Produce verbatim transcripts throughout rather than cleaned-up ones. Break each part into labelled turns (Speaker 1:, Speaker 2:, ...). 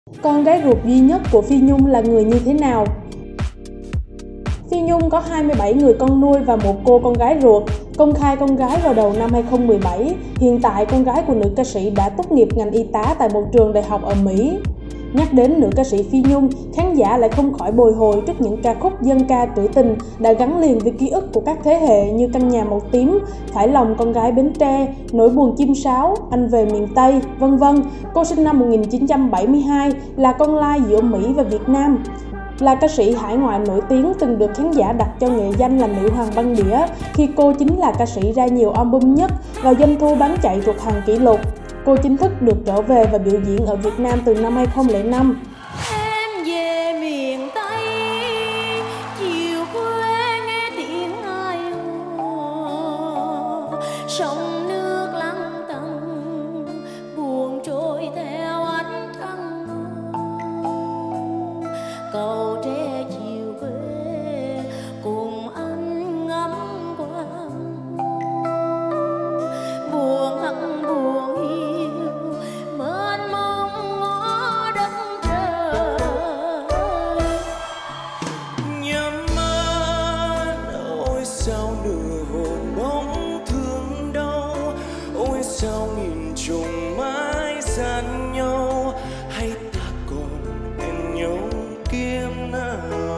Speaker 1: Con gái ruột duy nhất của Phi Nhung là người như thế nào? Phi Nhung có hai mươi bảy người con nuôi và một cô con gái ruột. Công khai con gái vào đầu năm hai không một bảy, hiện tại con gái của nữ ca sĩ đã tốt nghiệp ngành y tá tại một trường đại học ở Mỹ. Nhắc đến nữ ca sĩ Phi Nhung, khán giả lại không khỏi bồi hồi trước những ca khúc dân ca trữ tình đã gắn liền với ký ức của các thế hệ như Căn nhà màu tím, Phải lòng con gái Bến Tre, Nỗi buồn chim sáo, Anh về miền Tây, vân vân. Cô sinh năm một nghìn chín trăm bảy mươi hai, là con lai giữa Mỹ và Việt Nam. Là ca sĩ hải ngoại nổi tiếng từng được khán giả đặt cho nghệ danh là nữ hoàng băng đĩa khi cô chính là ca sĩ ra nhiều album nhất và doanh thu bán chạy thuộc hàng kỷ lục. Cô chính thức được trở về và biểu diễn ở Việt Nam từ năm hai không không năm.
Speaker 2: Em về miền Tây, chiều khuya nghe tiếng ai hò, sông nước lắng tầng, buồn trôi theo ánh trăng. Cầu tre chiều quê cùng anh ngắm qua, buồn hận buồn yêu mênh mông ngõ đất trời.
Speaker 3: Nhắm mắt ôi sao nửa hồn bóng thương đau, ôi sao nghìn trùng mãi gian nhau, hay ta còn bên nhau kiếp nào.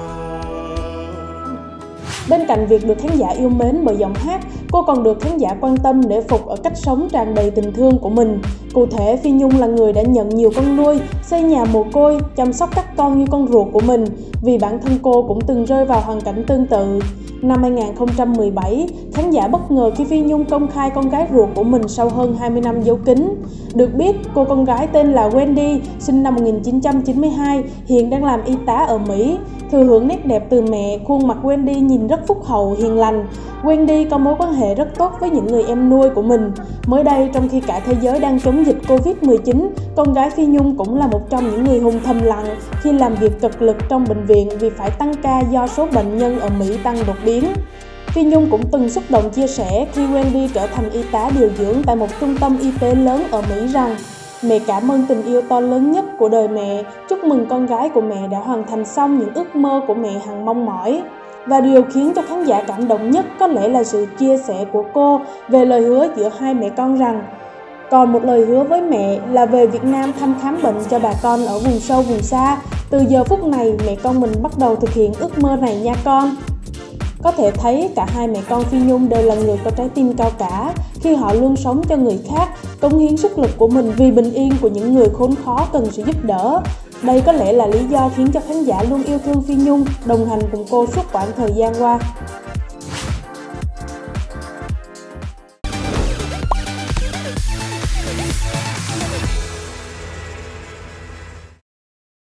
Speaker 1: Bên cạnh việc được khán giả yêu mến bởi giọng hát, cô còn được khán giả quan tâm để phục ở cách sống tràn đầy tình thương của mình. Cụ thể, Phi Nhung là người đã nhận nhiều con nuôi, xây nhà mồ côi, chăm sóc các con như con ruột của mình, vì bản thân cô cũng từng rơi vào hoàn cảnh tương tự. Năm hai không một bảy, khán giả bất ngờ khi Phi Nhung công khai con gái ruột của mình sau hơn hai mươi năm giấu kín. Được biết, cô con gái tên là Wendy, sinh năm một nghìn chín trăm chín mươi hai, hiện đang làm y tá ở Mỹ. Thừa hưởng nét đẹp từ mẹ, khuôn mặt Wendy nhìn rất phúc hậu, hiền lành. Wendy có mối quan hệ rất tốt với những người em nuôi của mình. Mới đây, trong khi cả thế giới đang chống dịch Covid mười chín, con gái Phi Nhung cũng là một trong những người hùng thầm lặng khi làm việc cực lực trong bệnh viện vì phải tăng ca do số bệnh nhân ở Mỹ tăng đột biến. Phi Nhung cũng từng xúc động chia sẻ khi Wendy trở thành y tá điều dưỡng tại một trung tâm y tế lớn ở Mỹ rằng: "Mẹ cảm ơn tình yêu to lớn nhất của đời mẹ, chúc mừng con gái của mẹ đã hoàn thành xong những ước mơ của mẹ hằng mong mỏi." Và điều khiến cho khán giả cảm động nhất có lẽ là sự chia sẻ của cô về lời hứa giữa hai mẹ con rằng: "Còn một lời hứa với mẹ là về Việt Nam thăm khám bệnh cho bà con ở vùng sâu vùng xa. Từ giờ phút này mẹ con mình bắt đầu thực hiện ước mơ này nha con." Có thể thấy cả hai mẹ con Phi Nhung đều là người có trái tim cao cả khi họ luôn sống cho người khác, cống hiến sức lực của mình vì bình yên của những người khốn khó cần sự giúp đỡ. Đây có lẽ là lý do khiến cho khán giả luôn yêu thương Phi Nhung, đồng hành cùng cô suốt quãng thời gian qua.